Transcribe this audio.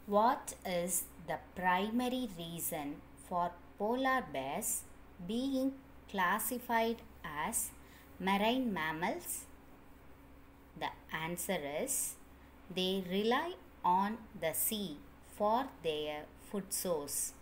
What is the primary reason for polar bears being classified as marine mammals? The answer is they rely on the sea for their food source.